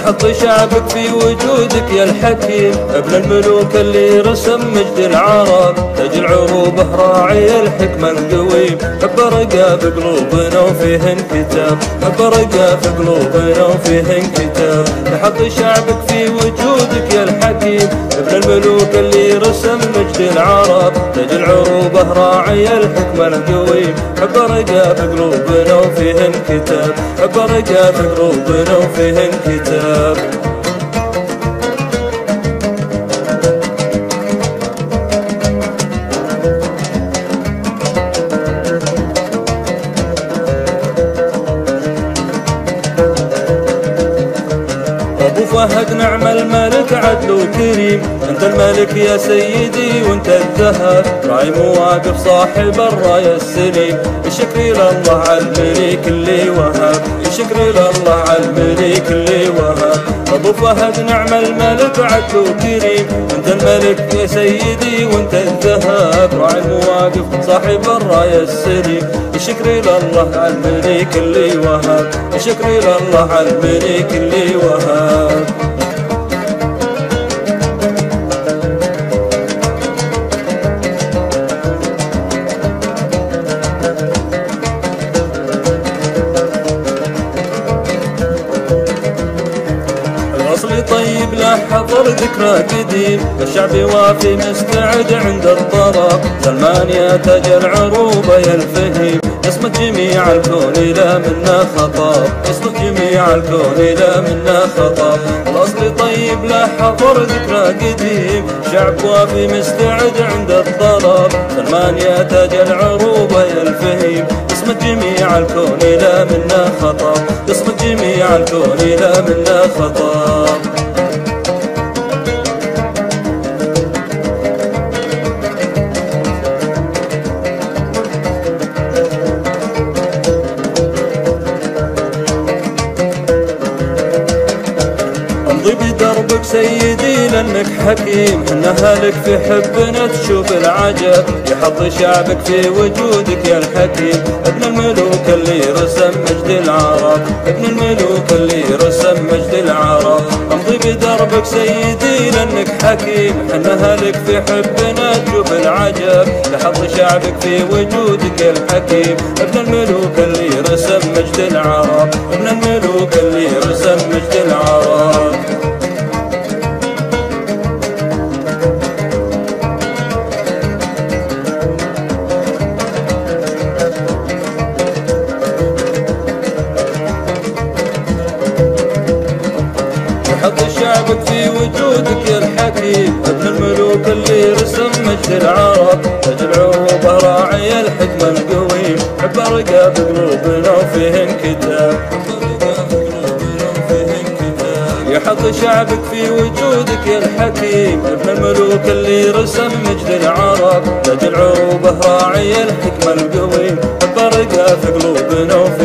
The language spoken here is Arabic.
لحظ شعبك في وجودك يا الحكيم، ابن الملوك اللي رسم مجد العرب، تاج العروبة راعي الحكمة القويم، حب رقى في قلوبنا وفيه انكتاب، حب رقى في قلوبنا وفيه انكتاب. لحظ شعبك في وجودك يا الحكيم، ابن الملوك اللي رسم مجد العرب، تاج العروبة راعي الحكمة القويم، حب رقى في قلوبنا وفيه انكتاب، حب رقى في قلوبنا وفيه انكتاب. أبو فهد نعم الملك عدل وكريم، أنت الملك يا سيدي وأنت الذهب، راعي مواقف صاحب الراية السليم، الشكر لله على الملك اللي وهب، الشكر لله على الملك اللي وهب. أبو فهد نعم الملك عدل وكريم، أنت الملك يا سيدي وأنت الذهب، راعي المواقف صاحب الراية السليم، الشكر لله على الملك اللي وهب، الشكر لله على الملك اللي وهب. الأصل طيب لا حضر ذكرى قديم، الشعب وافي مستعد عند الطرب، سلمان يا تاج العروبة يا الفهيم، اسمك جميع الكون لا منا خطاب، اسمك جميع الكون لا منا خطاب. الأصل طيب لا حضر ذكرى قديم، شعب وافي مستعد عند الطلب، سلمان يا تاج العروبة يا الفهيم، اسمك جميع الكون لا منا خطاب، اسمك جميع الكون لا منا خطاب. امضي بدربك سيدي لانك حكيم، حنا لك في حبنا تشوف العجب، يحظ شعبك في وجودك يا الحكيم، ابن الملوك اللي رسم مجد العرب، ابن الملوك اللي رسم مجد العرب. امضي بدربك سيدي لانك حكيم، حنا لك في حبنا تشوف العجب، يحظ شعبك في وجودك يا الحكيم، ابن الملوك اللي رسم مجد العرب، ابن الملوك اللي رسم مجد العرب. حط شعبك في وجودك يا الحكيم، ابن الملوك اللي رسم مجد العرب، تاج العروبة راعي الحكمة القويم، حب رقى في قلوبنا وفيه انكتاب، يحط شعبك في وجودك يا الحكيم، ابن الملوك اللي رسم مجد العرب، تاج العروبة راعي الحكمة القويم، حب رقى في قلوبنا وفيه